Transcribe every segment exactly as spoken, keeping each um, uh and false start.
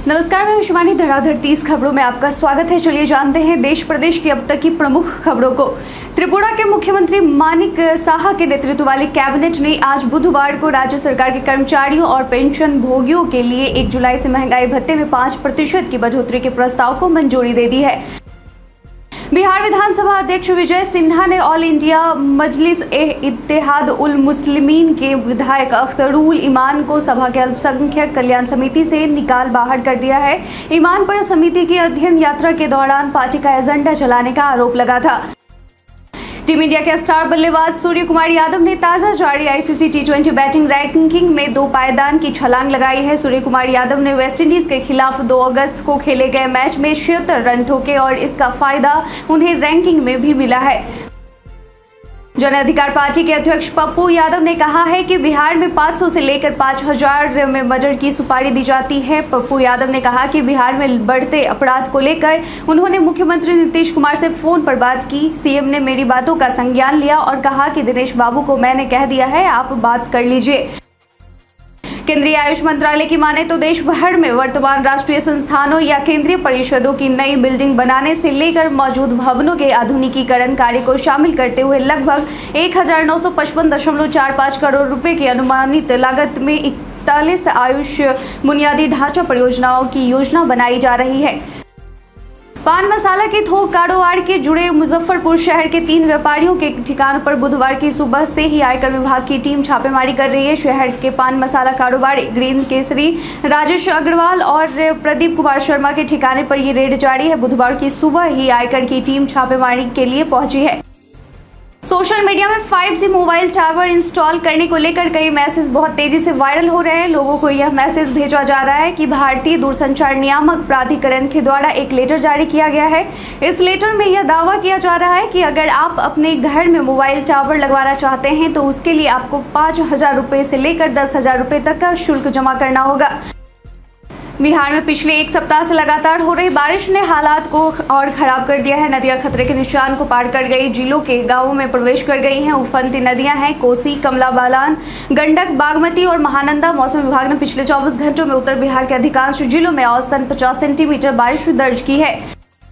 नमस्कार, मैं शिवानी। धराधर तीस खबरों में आपका स्वागत है। चलिए जानते हैं देश प्रदेश की अब तक की प्रमुख खबरों को। त्रिपुरा के मुख्यमंत्री मानिक साहा के नेतृत्व वाली कैबिनेट ने आज बुधवार को राज्य सरकार के कर्मचारियों और पेंशन भोगियों के लिए एक जुलाई से महंगाई भत्ते में पाँच प्रतिशत की बढ़ोतरी के प्रस्ताव को मंजूरी दे दी है। बिहार विधानसभा अध्यक्ष विजय सिन्हा ने ऑल इंडिया मजलिस ए इत्तेहाद उल मुस्लिमीन के विधायक अख्तरुल ईमान को सभा के अल्पसंख्यक कल्याण समिति से निकाल बाहर कर दिया है। ईमान पर समिति की अध्ययन यात्रा के दौरान पार्टी का एजेंडा चलाने का आरोप लगा था। टीम इंडिया के स्टार बल्लेबाज सूर्य कुमार यादव ने ताजा जारी ICC T twenty batting ranking में दो पायदान की छलांग लगाई है। सूर्य कुमार यादव ने वेस्टइंडीज के खिलाफ दो अगस्त को खेले गए मैच में छिहत्तर रन ठोके और इसका फायदा उन्हें रैंकिंग में भी मिला है। जन अधिकार पार्टी के अध्यक्ष पप्पू यादव ने कहा है कि बिहार में पाँच सौ से लेकर पाँच हज़ार में मर्डर की सुपारी दी जाती है। पप्पू यादव ने कहा कि बिहार में बढ़ते अपराध को लेकर उन्होंने मुख्यमंत्री नीतीश कुमार से फोन पर बात की। सीएम ने मेरी बातों का संज्ञान लिया और कहा कि दिनेश बाबू को मैंने कह दिया है, आप बात कर लीजिए। केंद्रीय आयुष मंत्रालय की माने तो देश भर में वर्तमान राष्ट्रीय संस्थानों या केंद्रीय परिषदों की नई बिल्डिंग बनाने से लेकर मौजूद भवनों के आधुनिकीकरण कार्य को शामिल करते हुए लगभग एक हजार नौ सौ पचपन दशमलव चार पाँच करोड़ रुपए की अनुमानित लागत में इकतालीस आयुष बुनियादी ढांचा परियोजनाओं की योजना बनाई जा रही है। पान मसाला के थोक कारोबार के जुड़े मुजफ्फरपुर शहर के तीन व्यापारियों के ठिकानों पर बुधवार की सुबह से ही आयकर विभाग की टीम छापेमारी कर रही है। शहर के पान मसाला कारोबारी ग्रीन केसरी राजेश अग्रवाल और प्रदीप कुमार शर्मा के ठिकाने पर ये रेड जारी है। बुधवार की सुबह ही आयकर की टीम छापेमारी के लिए पहुंची है। सोशल मीडिया में five G mobile tower install करने को लेकर कई मैसेज बहुत तेजी से वायरल हो रहे हैं। लोगों को यह मैसेज भेजा जा रहा है कि भारतीय दूरसंचार नियामक प्राधिकरण के द्वारा एक लेटर जारी किया गया है। इस लेटर में यह दावा किया जा रहा है कि अगर आप अपने घर में मोबाइल टावर लगवाना चाहते हैं तो उसके लिए आपको पाँच हजार रुपये से लेकर दस हजार रुपये तक का शुल्क जमा करना होगा। बिहार में पिछले एक सप्ताह से लगातार हो रही बारिश ने हालात को और खराब कर दिया है। नदियां खतरे के निशान को पार कर गई, जिलों के गांवों में प्रवेश कर गई हैं। उफनती नदियां हैं कोसी, कमला बलान, गंडक, बागमती और महानंदा। मौसम विभाग ने पिछले चौबीस घंटों में उत्तर बिहार के अधिकांश जिलों में औसतन पचास सेंटीमीटर बारिश दर्ज की है।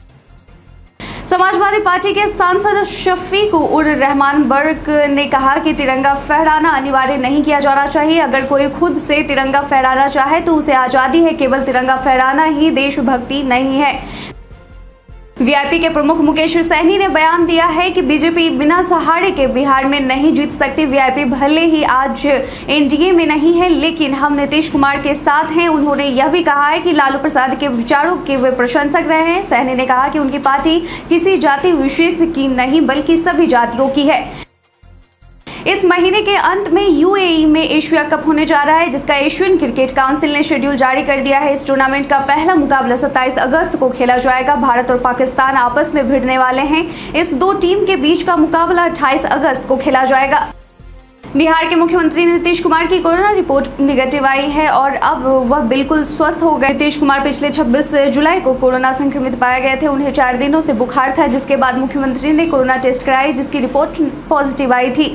समाजवादी पार्टी के सांसद शफीक उर रहमान बर्क ने कहा कि तिरंगा फहराना अनिवार्य नहीं किया जाना चाहिए। अगर कोई खुद से तिरंगा फहराना चाहे तो उसे आज़ादी है, केवल तिरंगा फहराना ही देशभक्ति नहीं है। वीआईपी के प्रमुख मुकेश सहनी ने बयान दिया है कि बीजेपी बिना सहारे के बिहार में नहीं जीत सकती। वीआईपी भले ही आज एनडीए में नहीं है, लेकिन हम नीतीश कुमार के साथ हैं। उन्होंने यह भी कहा है कि लालू प्रसाद के विचारों के वे प्रशंसक रहे हैं। सहनी ने कहा कि उनकी पार्टी किसी जाति विशेष की नहीं बल्कि सभी जातियों की है। इस महीने के अंत में यूएई में एशिया कप होने जा रहा है, जिसका एशियन क्रिकेट काउंसिल ने शेड्यूल जारी कर दिया है। इस टूर्नामेंट का पहला मुकाबला सत्ताईस अगस्त को खेला जाएगा। भारत और पाकिस्तान आपस में भिड़ने वाले हैं। इस दो टीम के बीच का मुकाबला अट्ठाईस अगस्त को खेला जाएगा। बिहार के मुख्यमंत्री नीतीश कुमार की कोरोना रिपोर्ट निगेटिव आई है और अब वह बिल्कुल स्वस्थ हो गए। नीतीश कुमार पिछले छब्बीस जुलाई को कोरोना संक्रमित पाए गए थे। उन्हें चार दिनों से बुखार था, जिसके बाद मुख्यमंत्री ने कोरोना टेस्ट कराई, जिसकी रिपोर्ट पॉजिटिव आई थी।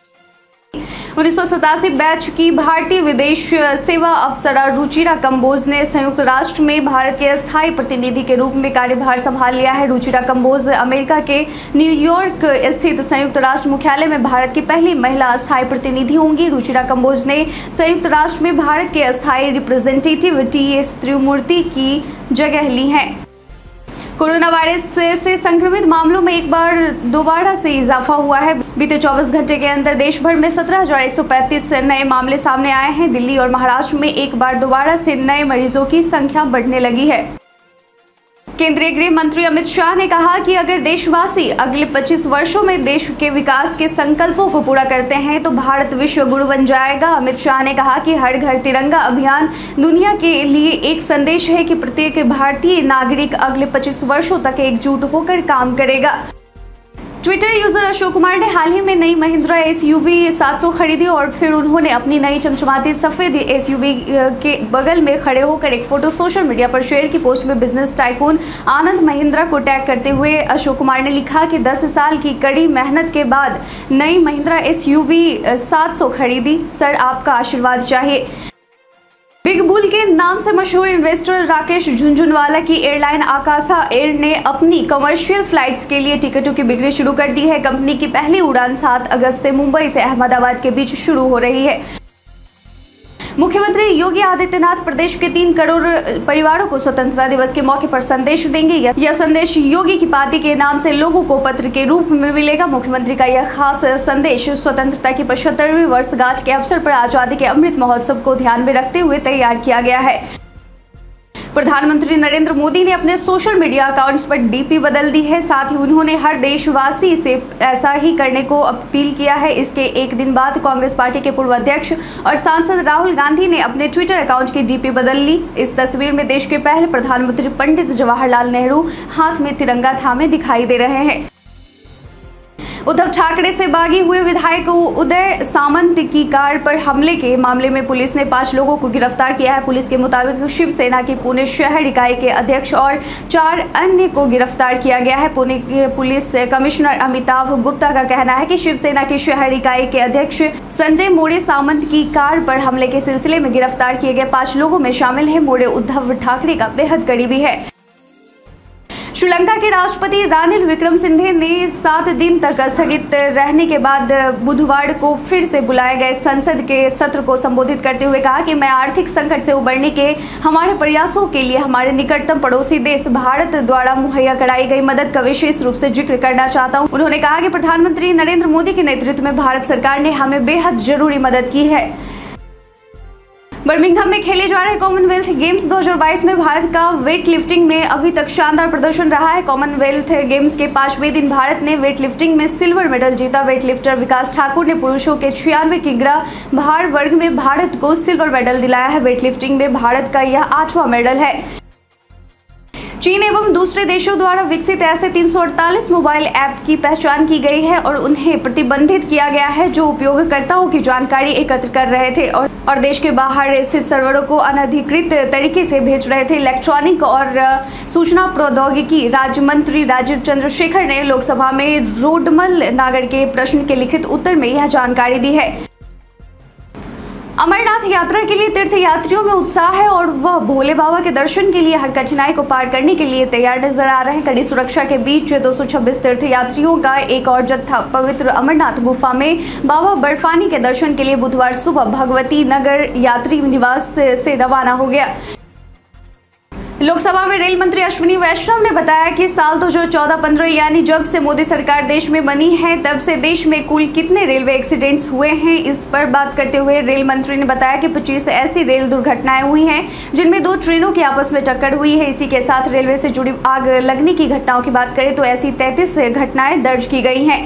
उन्नीस सौ सतासी बैच की भारतीय विदेश सेवा अफसरा रुचिरा कंबोज ने संयुक्त राष्ट्र में भारत के स्थायी प्रतिनिधि के रूप में कार्यभार संभाल लिया है। रुचिरा कंबोज अमेरिका के न्यूयॉर्क स्थित संयुक्त राष्ट्र मुख्यालय में भारत की पहली महिला स्थायी प्रतिनिधि होंगी। रुचिरा कंबोज ने संयुक्त राष्ट्र में भारत के स्थायी रिप्रेजेंटेटिव टी एस त्रिमूर्ति की जगह ली है। कोरोना वायरस से संक्रमित मामलों में एक बार दोबारा से इजाफा हुआ है। बीते चौबीस घंटे के अंदर देश भर में सत्रह हजार एक सौ पैंतीस नए मामले सामने आए हैं। दिल्ली और महाराष्ट्र में एक बार दोबारा से नए मरीजों की संख्या बढ़ने लगी है। केंद्रीय गृह मंत्री अमित शाह ने कहा कि अगर देशवासी अगले पच्चीस वर्षों में देश के विकास के संकल्पों को पूरा करते हैं तो भारत विश्व गुरु बन जाएगा। अमित शाह ने कहा कि हर घर तिरंगा अभियान दुनिया के लिए एक संदेश है कि प्रत्येक भारतीय नागरिक अगले पच्चीस वर्षों तक एकजुट होकर काम करेगा। ट्विटर यूजर अशोक कुमार ने हाल ही में नई महिंद्रा एसयूवी सात सौ खरीदी और फिर उन्होंने अपनी नई चमचमाती सफेद एसयूवी के बगल में खड़े होकर एक फोटो सोशल मीडिया पर शेयर की। पोस्ट में बिजनेस टाइकून आनंद महिंद्रा को टैग करते हुए अशोक कुमार ने लिखा कि दस साल की कड़ी मेहनत के बाद नई महिंद्रा एसयूवी सात सौ खरीदी। सर, आपका आशीर्वाद चाहिए। बिग बुल के के नाम से मशहूर इन्वेस्टर राकेश झुनझुनवाला की एयरलाइन आकाशा एयर ने अपनी कमर्शियल फ्लाइट्स के लिए टिकटों की बिक्री शुरू कर दी है। कंपनी की पहली उड़ान सात अगस्त से मुंबई से अहमदाबाद के बीच शुरू हो रही है। मुख्यमंत्री योगी आदित्यनाथ प्रदेश के तीन करोड़ परिवारों को स्वतंत्रता दिवस के मौके पर संदेश देंगे। यह संदेश योगी की पार्टी के नाम से लोगों को पत्र के रूप में मिलेगा। मुख्यमंत्री का यह खास संदेश स्वतंत्रता की पचहत्तरवीं वर्षगांठ के अवसर पर आजादी के अमृत महोत्सव को ध्यान में रखते हुए तैयार किया गया है। प्रधानमंत्री नरेंद्र मोदी ने अपने सोशल मीडिया अकाउंट्स पर डीपी बदल दी है। साथ ही उन्होंने हर देशवासी से ऐसा ही करने को अपील किया है। इसके एक दिन बाद कांग्रेस पार्टी के पूर्व अध्यक्ष और सांसद राहुल गांधी ने अपने ट्विटर अकाउंट की डीपी बदल ली। इस तस्वीर में देश के पहले प्रधानमंत्री पंडित जवाहरलाल नेहरू हाथ में तिरंगा थामे दिखाई दे रहे हैं। उद्धव ठाकरे से बागी हुए विधायक उदय सामंत की कार पर हमले के मामले में पुलिस ने पांच लोगों को गिरफ्तार किया है। पुलिस के मुताबिक शिवसेना की पुणे शहर इकाई के अध्यक्ष और चार अन्य को गिरफ्तार किया गया है। पुणे के पुलिस कमिश्नर अमिताभ गुप्ता का कहना है कि शिवसेना की शहर इकाई के अध्यक्ष संजय मोरे सामंत की कार पर हमले के सिलसिले में गिरफ्तार किए गए पांच लोगों में शामिल है। मोरे उद्धव ठाकरे का बेहद करीबी है। श्रीलंका के राष्ट्रपति रानिल विक्रमसिंघे ने सात दिन तक स्थगित रहने के बाद बुधवार को फिर से बुलाए गए संसद के सत्र को संबोधित करते हुए कहा कि मैं आर्थिक संकट से उबरने के हमारे प्रयासों के लिए हमारे निकटतम पड़ोसी देश भारत द्वारा मुहैया कराई गई मदद का विशेष रूप से जिक्र करना चाहता हूं। उन्होंने कहा कि प्रधानमंत्री नरेंद्र मोदी के नेतृत्व में भारत सरकार ने हमें बेहद जरूरी मदद की है। बर्मिंघम में खेले जा रहे कॉमनवेल्थ गेम्स दो हज़ार बाईस में भारत का वेट लिफ्टिंग में अभी तक शानदार प्रदर्शन रहा है। कॉमनवेल्थ गेम्स के पांचवें दिन भारत ने वेट लिफ्टिंग में सिल्वर मेडल जीता। वेट लिफ्टर विकास ठाकुर ने पुरुषों के छियानवे किग्रा भार वर्ग में भारत को सिल्वर मेडल दिलाया है। वेट लिफ्टिंग में भारत का यह आठवां मेडल है। चीन एवं दूसरे देशों द्वारा विकसित ऐसे तीन सौ अड़तालीस मोबाइल ऐप की पहचान की गई है और उन्हें प्रतिबंधित किया गया है जो उपयोगकर्ताओं की जानकारी एकत्र कर रहे थे और, और देश के बाहर स्थित सर्वरों को अनधिकृत तरीके से भेज रहे थे। इलेक्ट्रॉनिक और सूचना प्रौद्योगिकी राज्य मंत्री राजीव चंद्रशेखर ने लोकसभा में रोडमल नागर के प्रश्न के लिखित उत्तर में यह जानकारी दी है। अमरनाथ यात्रा के लिए तीर्थ यात्रियों में उत्साह है और वह भोले बाबा के दर्शन के लिए हर कठिनाई को पार करने के लिए तैयार नजर आ रहे हैं। कड़ी सुरक्षा के बीच दो सौ छब्बीस तीर्थ यात्रियों का एक और जत्था पवित्र अमरनाथ गुफा में बाबा बर्फानी के दर्शन के लिए बुधवार सुबह भगवती नगर यात्री निवास से रवाना हो गया। लोकसभा में रेल मंत्री अश्विनी वैष्णव ने बताया कि साल दो हज़ार चौदह पंद्रह यानी जब से मोदी सरकार देश में बनी है तब से देश में कुल कितने रेलवे एक्सीडेंट्स हुए हैं, इस पर बात करते हुए रेल मंत्री ने बताया कि पच्चीस ऐसी रेल दुर्घटनाएं हुई हैं जिनमें दो ट्रेनों की आपस में टक्कर हुई है। इसी के साथ रेलवे से जुड़ी आग लगने की घटनाओं की बात करें तो ऐसी तैंतीस घटनाएं दर्ज की गई हैं।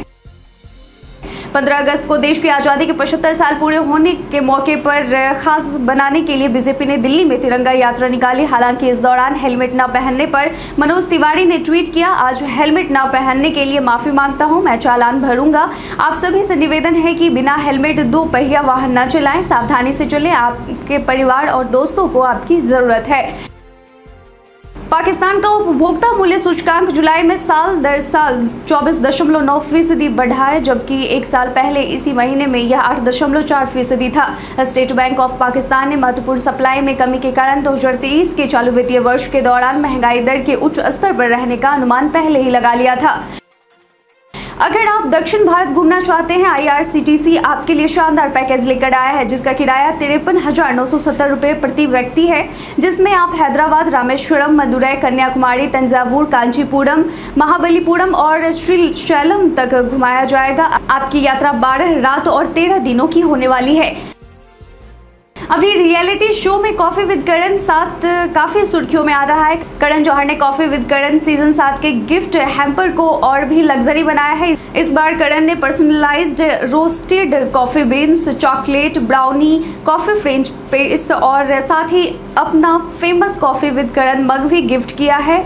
पंद्रह अगस्त को देश की आज़ादी के पचहत्तर साल पूरे होने के मौके पर खास बनाने के लिए बीजेपी ने दिल्ली में तिरंगा यात्रा निकाली। हालांकि इस दौरान हेलमेट न पहनने पर मनोज तिवारी ने ट्वीट किया, आज हेलमेट न पहनने के लिए माफी मांगता हूं, मैं चालान भरूंगा। आप सभी से निवेदन है कि बिना हेलमेट दो पहिया वाहन न चलाएं, सावधानी से चलें, आपके परिवार और दोस्तों को आपकी जरूरत है। पाकिस्तान का उपभोक्ता मूल्य सूचकांक जुलाई में साल दर साल चौबीस दशमलव नौ फीसदी बढ़ा है, जबकि एक साल पहले इसी महीने में यह आठ दशमलव चार फीसदी था। स्टेट बैंक ऑफ पाकिस्तान ने महत्वपूर्ण सप्लाई में कमी के कारण दो हज़ार तेईस के चालू वित्तीय वर्ष के दौरान महंगाई दर के उच्च स्तर पर रहने का अनुमान पहले ही लगा लिया था। अगर आप दक्षिण भारत घूमना चाहते हैं, I R C T C आपके लिए शानदार पैकेज लेकर आया है जिसका किराया तिरपन हजार नौ सौ सत्तर रुपये प्रति व्यक्ति है, जिसमें आप हैदराबाद, रामेश्वरम, मदुरै, कन्याकुमारी, तंजावुर, कांचीपुरम, महाबलीपुरम और श्रीशैलम तक घुमाया जाएगा। आपकी यात्रा बारह रात और तेरह दिनों की होने वाली है। अभी रियलिटी शो में कॉफी विद करण सात काफी सुर्खियों में आ रहा है। करण जौहर ने कॉफी विद करण सीजन सात के गिफ्ट हैम्पर को और भी लग्जरी बनाया है। इस बार करण ने personalized roasted coffee beans, chocolate, brownie, coffee French paste और साथ ही अपना famous coffee with Karan mug भी गिफ्ट किया है।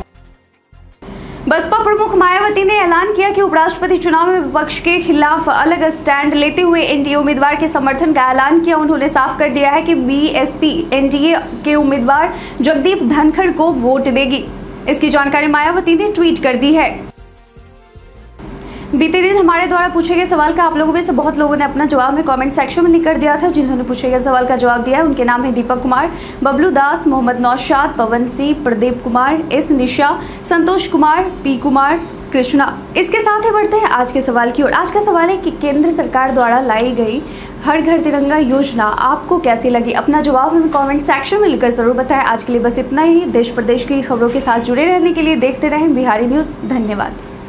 बसपा प्रमुख मायावती ने ऐलान किया कि उपराष्ट्रपति चुनाव में विपक्ष के खिलाफ अलग स्टैंड लेते हुए एन डी ए उम्मीदवार के समर्थन का ऐलान किया। उन्होंने साफ कर दिया है कि B S P N D A के उम्मीदवार जगदीप धनखड़ को वोट देगी। इसकी जानकारी मायावती ने ट्वीट कर दी है। बीते दिन हमारे द्वारा पूछे गए सवाल का आप लोगों में से बहुत लोगों ने अपना जवाब में कमेंट सेक्शन में लिख कर दिया था। जिन्होंने पूछे गए सवाल का जवाब दिया है उनके नाम है दीपक कुमार, बबलू दास, मोहम्मद नौशाद, पवन सिंह, प्रदीप कुमार, एस निशा, संतोष कुमार, पी कुमार, कृष्णा। इसके साथ ही बढ़ते हैं आज के सवाल की ओर। आज का सवाल है कि केंद्र सरकार द्वारा लाई गई हर घर तिरंगा योजना आपको कैसी लगी? अपना जवाब हमें कमेंट सेक्शन में लिखकर जरूर बताएं। आज के लिए बस इतना ही। देश प्रदेश की खबरों के साथ जुड़े रहने के लिए देखते रहें बिहारी न्यूज़। धन्यवाद।